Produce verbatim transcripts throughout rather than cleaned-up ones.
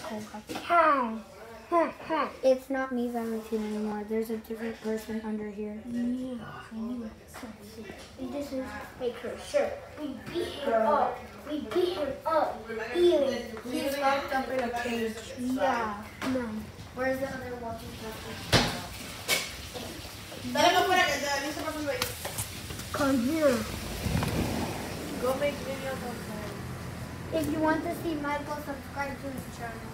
It's not me Valentine anymore. There's a different person under here. Yeah, I knew it. And this is Baker. Sure. We beat him up. We beat him up. Even He's locked up in a cage. yeah. No. Where's the other walkie-talkie? Come here. Go make videos on time. If you want to see Michael, subscribe to his channel.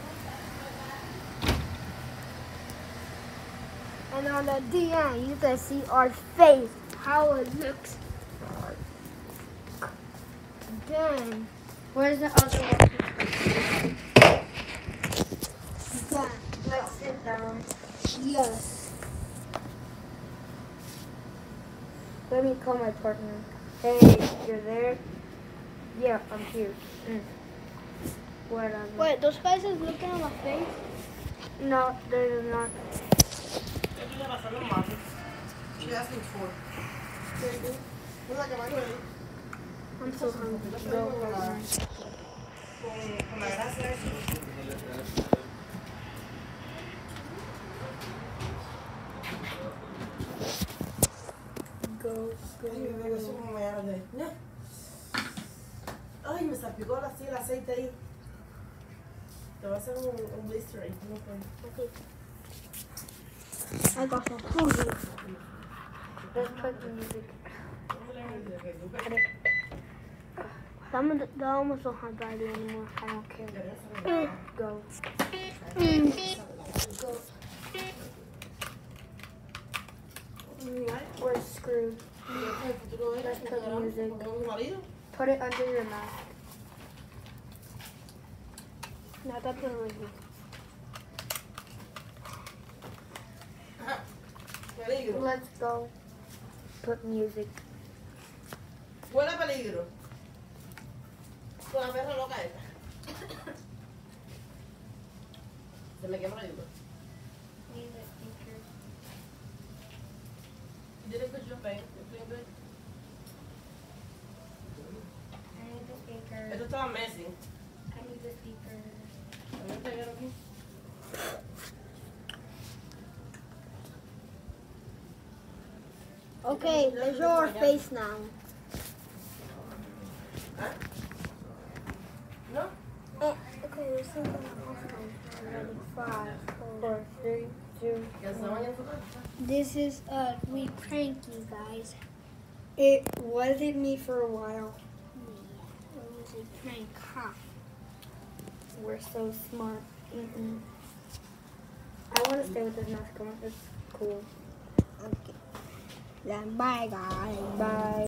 And on the D N, you can see our face, how it looks. Then, Where's the other walkie-talkie? then, Let's sit down. yes. Let me call my partner. Hey, you're there? Yeah, I'm here. Mm. What on the- Wait, those guys is looking at my face? No, they're not. She asking for. I'm so hungry. Go, partner. Con la gracia esa. Go, go. Ay, me eso como me arde. Ay, me salpicó así el aceite ahí. Te voy a hacer un, un blister ahí. No puedo. I got some food here. Let's put the music. Some of the, they almost don't have battery anymore. I don't care. Go. Mm. Go. We're screwed. Let's put music. Put it under your mouth. Now that's a review. Peligro. Let's go. Put music. Huele a peligro. Con la perra loca esta. Se me quema la yuca. You did a good job, babe. You're doing good. I need the speaker. Esto estaba messy. I need the speaker. ¿Me voy a pegar aquí? Okay, let's show our face now. ¿Ah? ¿No? Eh, okay, we're singing the Ready? Five, four. Four, three, two. ¿Ya se bañan tu casa? This is uh we prank you guys. It wasn't me for a while. Yeah, it was a prank, huh? We're so smart. Mm-mm. I want to stay with this mask on. It's cool. Okay. Then bye guys. Bye.